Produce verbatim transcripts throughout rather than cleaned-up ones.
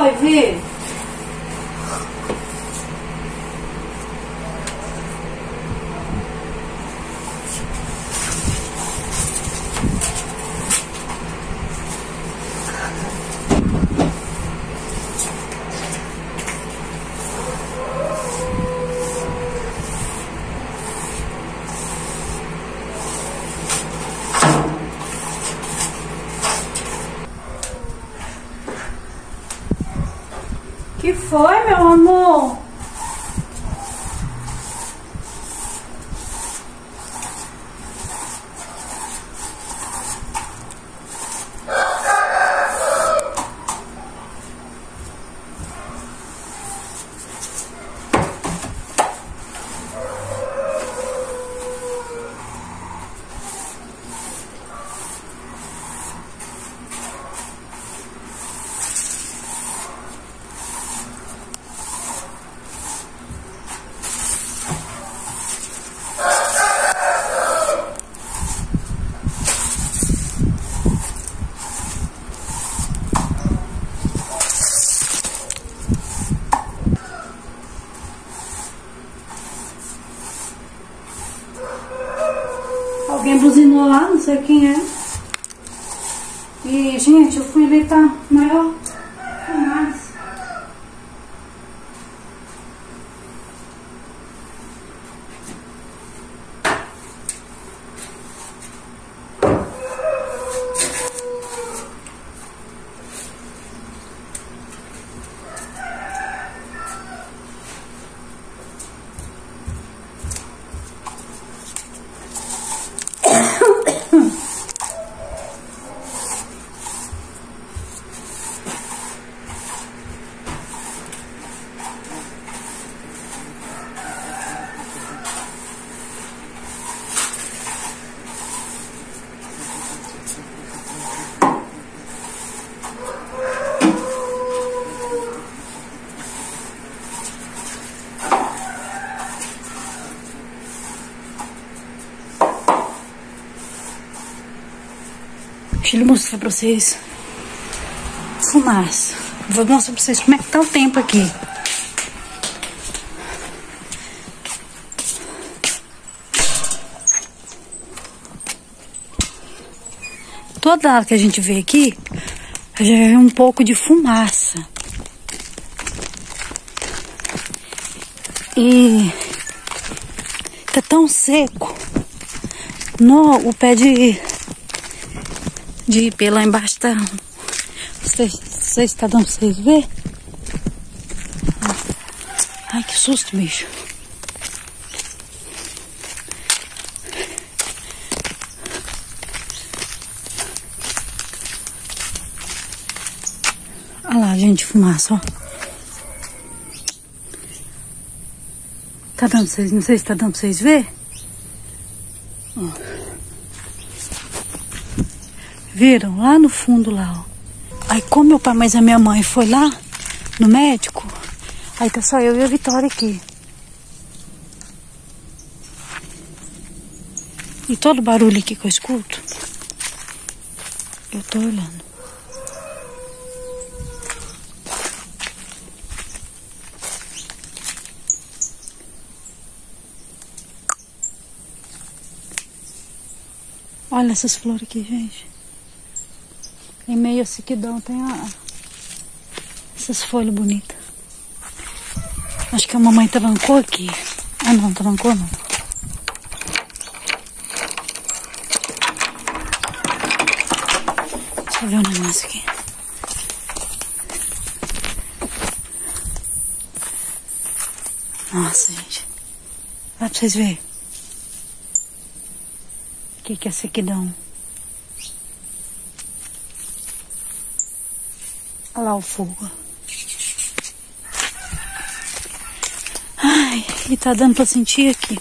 foi, Vi? Que foi, meu amor? Alguém buzinou lá, não sei quem é. E, gente, eu fui ali, tá maior fumaça. Deixa eu mostrar pra vocês fumaça. Vou mostrar pra vocês como é que tá o tempo aqui. Toda hora que a gente vê aqui, a gente vê um pouco de fumaça. E tá tão seco. No, o pé de... de ipê lá embaixo tá... Vocês, vocês tá dando pra vocês verem? Ai, que susto, bicho. Olha lá, gente, fumaça, ó. Tá dando pra vocês... Não sei se tá dando pra vocês verem. Ó. Viram? Lá no fundo, lá, ó. Aí, como meu pai, mas a minha mãe foi lá no médico, aí tá só eu e a Vitória aqui. E todo barulho aqui que eu escuto, eu tô olhando. Olha essas flores aqui, gente. Em meio a sequidão tem a... essas folhas bonitas. Acho que a mamãe travancou aqui. Ah, não, travancou não. Deixa eu ver o negócio aqui. Nossa, gente. Vai pra vocês verem. O que que é sequidão? Olha lá o fogo. Ai, e tá dando pra sentir aqui.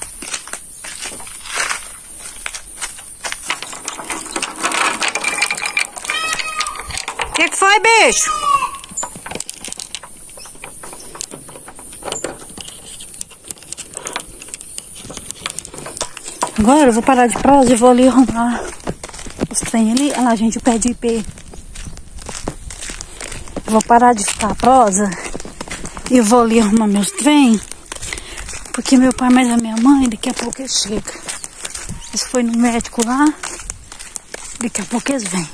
O que que foi, bicho? Agora eu vou parar de prosa e vou ali arrumar os trem ali. Olha lá, gente, o pé de ipê. Vou parar de ficar prosa e vou ali arrumar meus trem, porque meu pai mais a minha mãe, daqui a pouco eles chegam. Eles foi no médico lá, daqui a pouco eles vêm.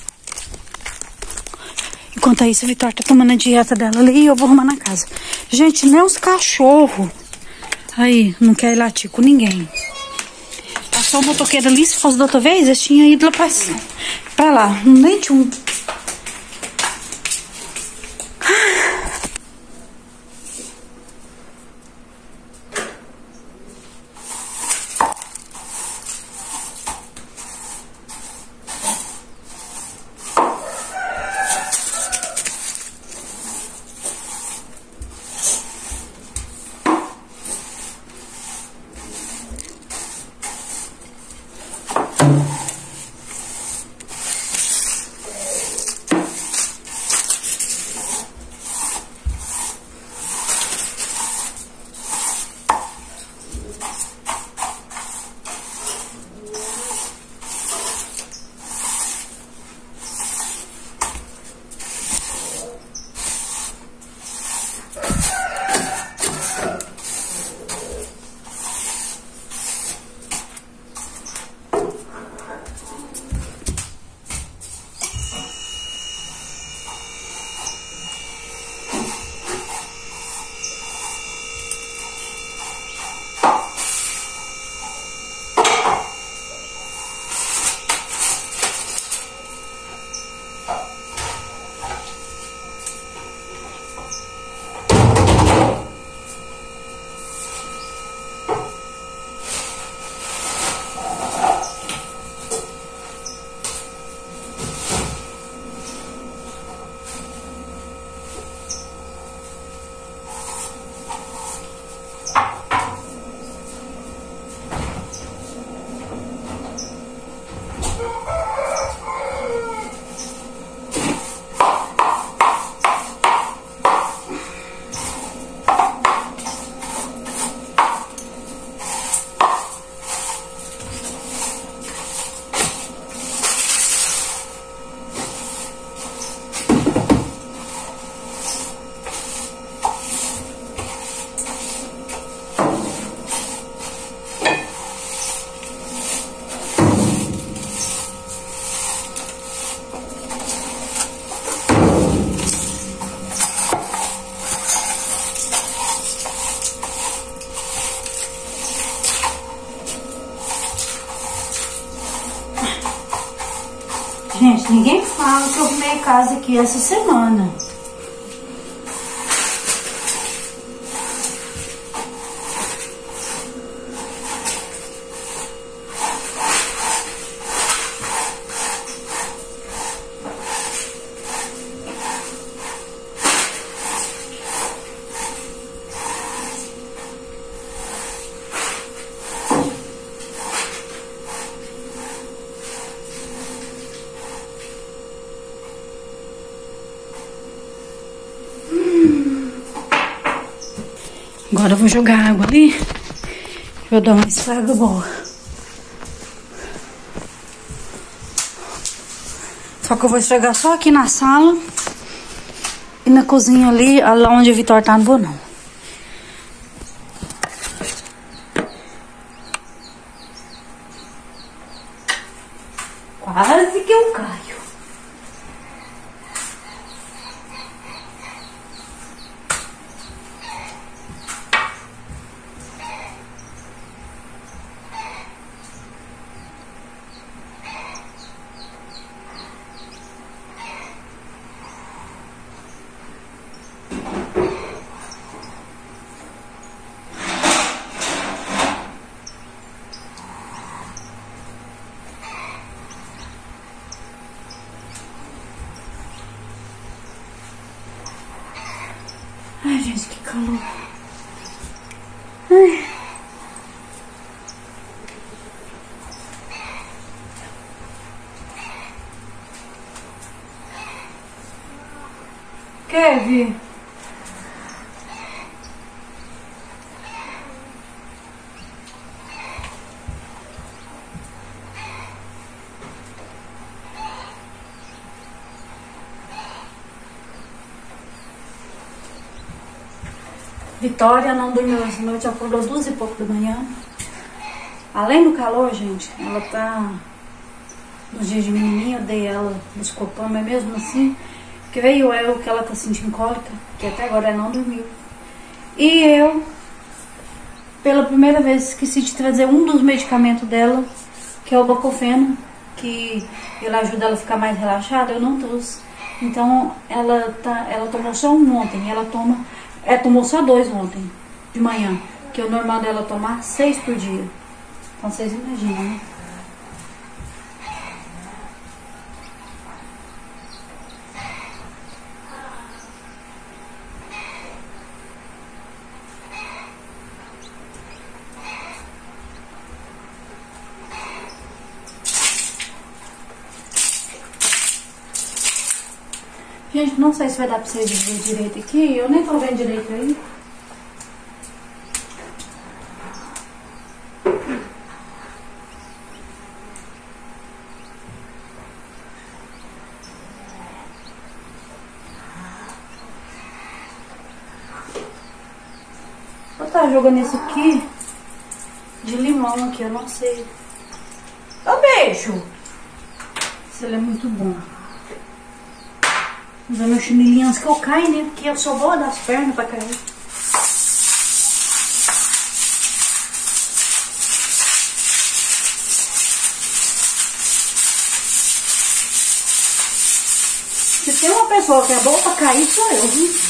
Enquanto isso, a Vitória tá tomando a dieta dela ali e eu vou arrumar na casa. Gente, nem os cachorros aí não quer ir latir com ninguém. Passou o motoqueiro ali, se fosse da outra vez, eles tinham ido lá pra, pra lá. Nem tinha um... Gente, ninguém fala que eu arrumei casa aqui essa semana. Agora eu vou jogar água ali. Vou dar uma esfrega boa. Só que eu vou esfregar só aqui na sala. E na cozinha ali, lá onde a Vitória tá, não vou não. Quase que eu caio. Ai, gente, que calor. Ai. Kevin. Vitória não dormiu essa noite, acordou duas e pouco da manhã. Além do calor, gente, ela tá... Nos dias de menininha, eu dei ela Buscopan, mas mesmo assim, que veio eu que ela tá sentindo cólica, que até agora ela não dormiu. E eu, pela primeira vez, esqueci de trazer um dos medicamentos dela, que é o Bacofeno, que ele ajuda ela a ficar mais relaxada, eu não trouxe. Então, ela, tá, ela tomou só um ontem, ela toma... É, tomou só dois ontem, de manhã, que o normal dela é tomar seis por dia. Então, vocês imaginam, né? Gente, não sei se vai dar pra vocês ver direito aqui. Eu nem tô vendo direito aí. Vou estar jogando isso aqui de limão aqui, eu não sei. Ô, beijo! Isso ele é muito bom. Usar meu chinelinho antes que eu caia, né? Porque eu sou boa das pernas pra cair. Se tem uma pessoa que é boa pra cair, sou eu, viu?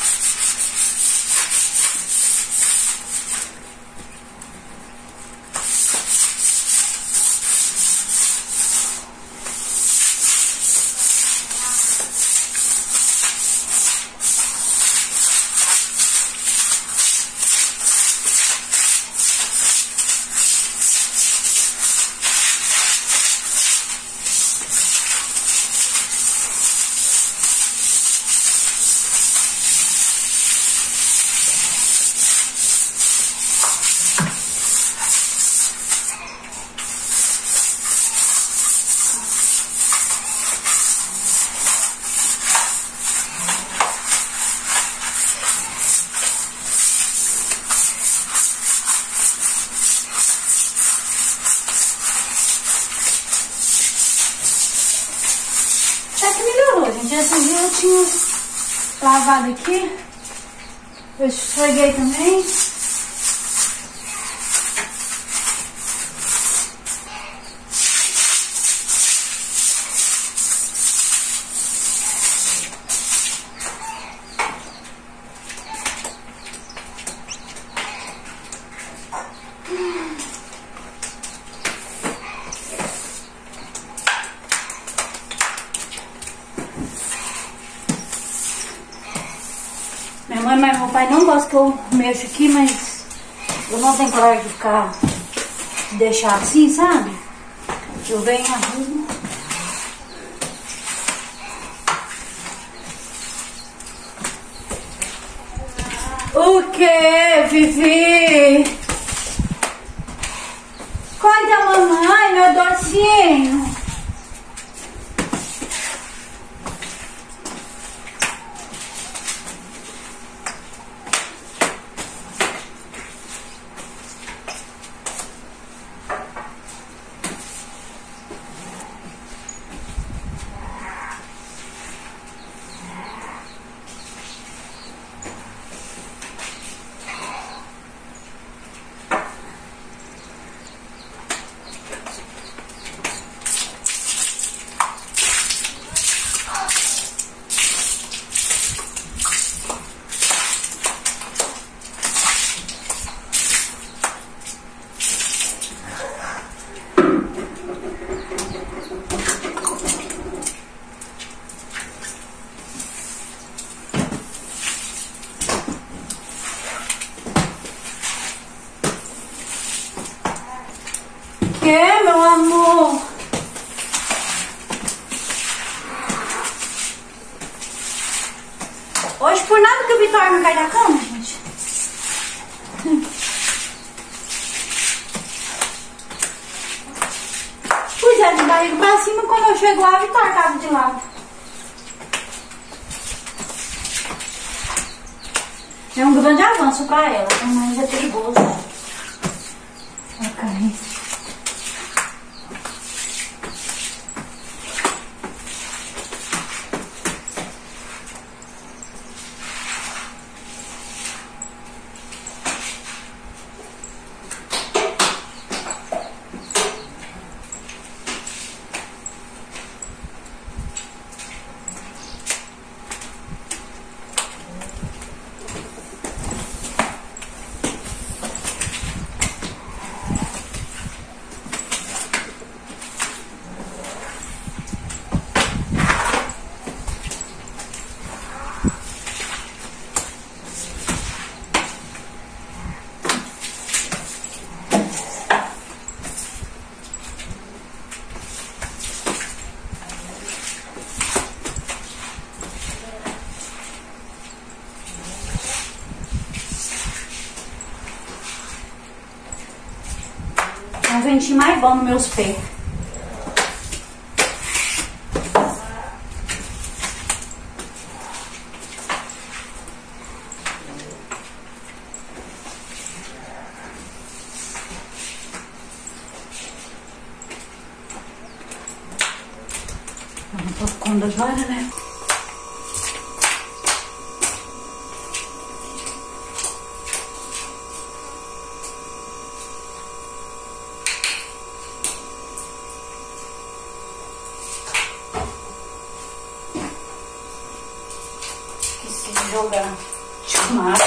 Esse dia eu tinha lavado aqui, eu esfreguei também. Minha mãe e meu pai não gostam que eu mexo aqui, mas eu não tenho coragem de ficar, de deixar assim, sabe? Eu venho e arrumo. O que, Vivi? Cadê a mamãe, meu docinho? Que, meu amor? Hoje por nada que o Vitória não cai da cama, gente. Pus ela de barriga pra cima, quando eu chego lá, a Vitória tava de lado. É um grande avanço para ela, mas é perigoso. Vai cair. Um ventinho mais bom nos meus pés. Eu não tô ficando agora, né? Jogar tomate.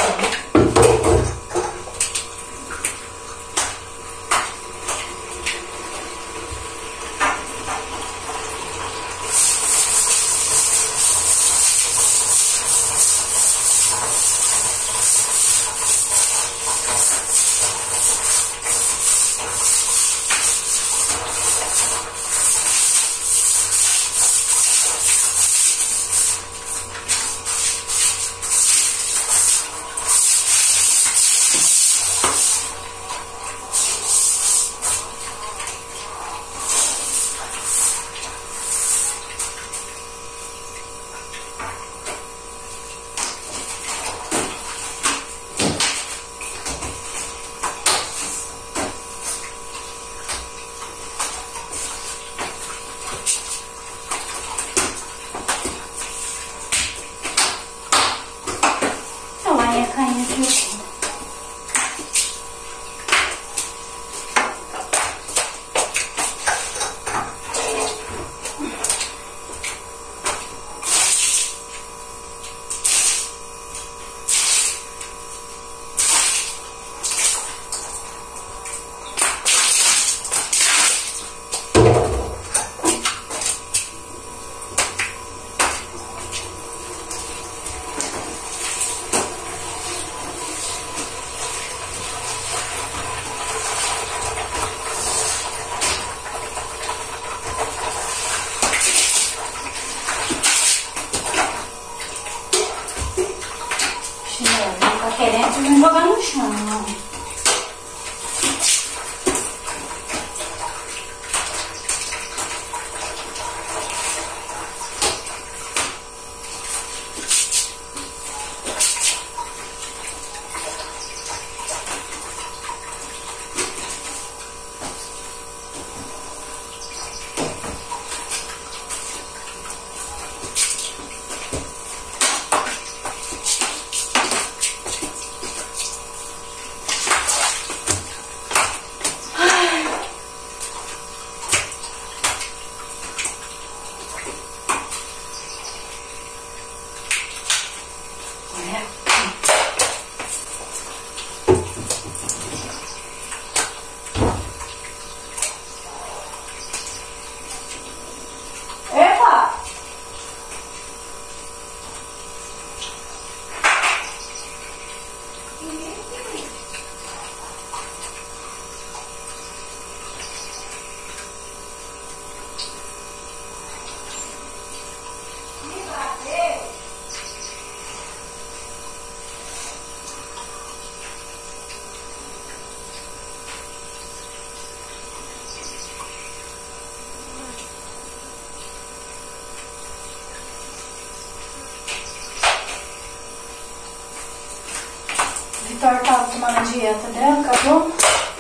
Vitória tava tomando a dieta dela, acabou.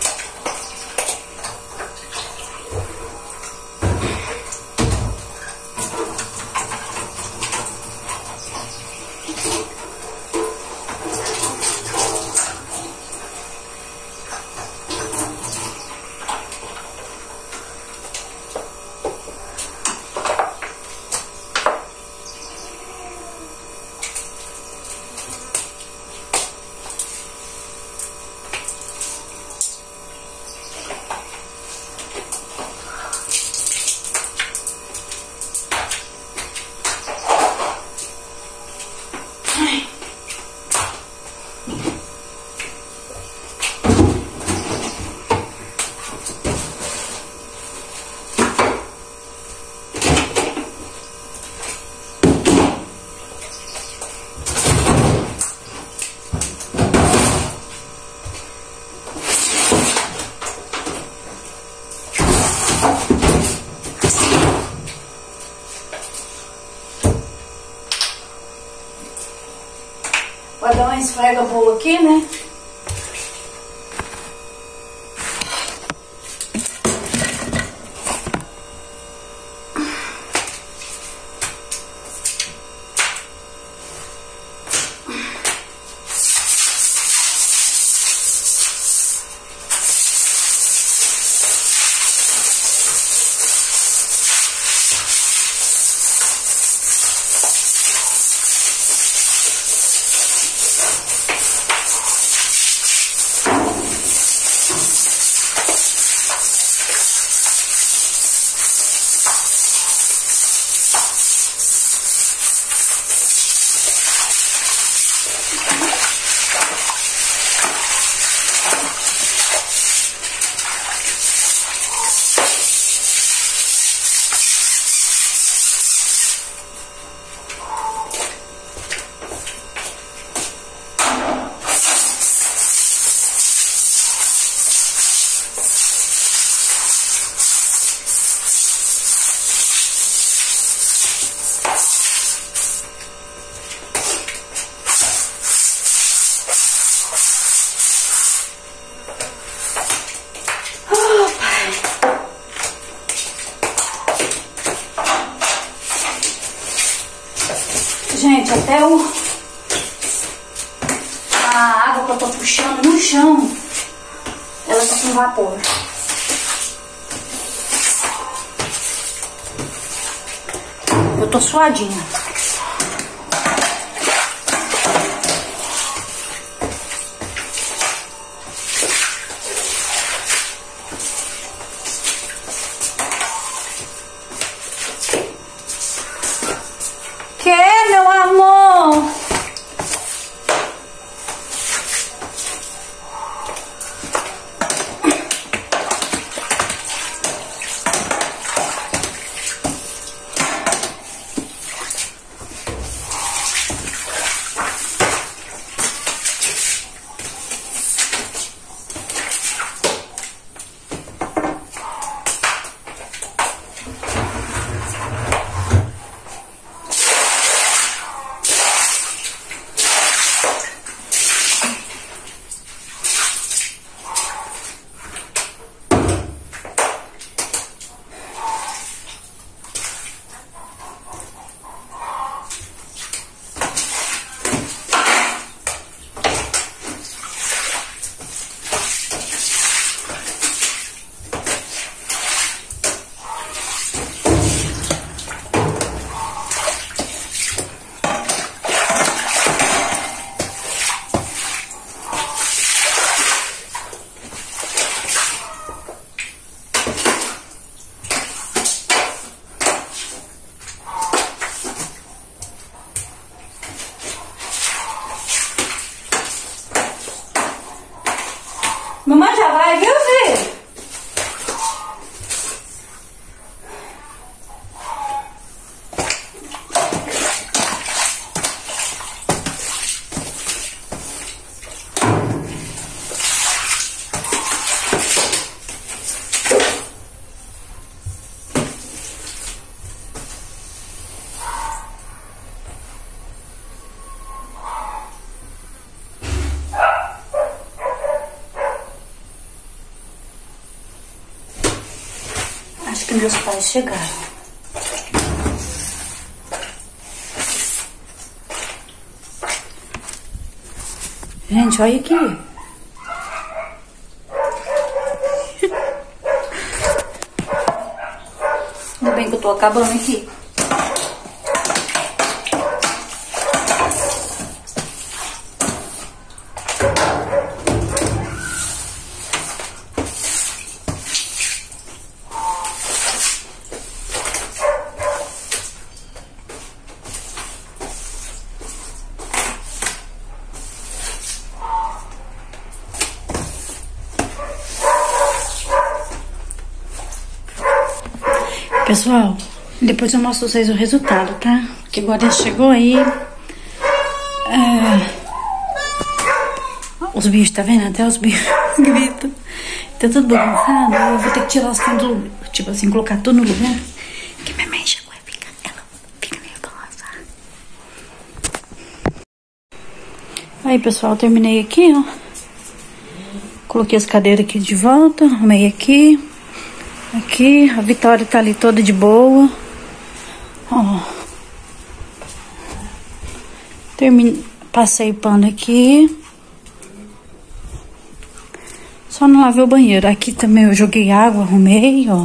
Vai dar uma esfrega boa aqui, né? Gente, até o... a água que eu tô puxando no chão, ela tá com vapor. Eu tô suadinha. Que, meu amor? que meus pais chegaram. Gente, olha aqui. Ainda bem que eu tô acabando aqui. Pessoal, depois eu mostro pra vocês o resultado, tá? Porque agora chegou aí. É, os bichos, tá vendo? Até os bichos gritam. Tá tudo bagunçado. Eu vou ter que tirar as coisas do lugar. Tipo assim, colocar tudo no lugar. Que minha mãe chegou e fica, ela fica nervosa. Aí, pessoal, terminei aqui, ó. Coloquei as cadeiras aqui de volta. Arrumei aqui. Aqui, a Vitória tá ali toda de boa. Ó. Termine... Passei o pano aqui. Só não lavei o banheiro. Aqui também eu joguei água, arrumei, ó.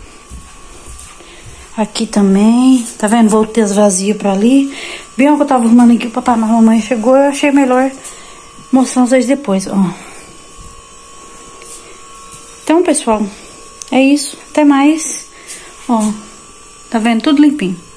Aqui também. Tá vendo? Voltei as vazias pra ali. Bem que eu tava arrumando aqui, o papai e a mamãe chegou. Eu achei melhor mostrar vocês depois, ó. Então, pessoal... É isso, até mais. Ó, tá vendo? Tudo limpinho.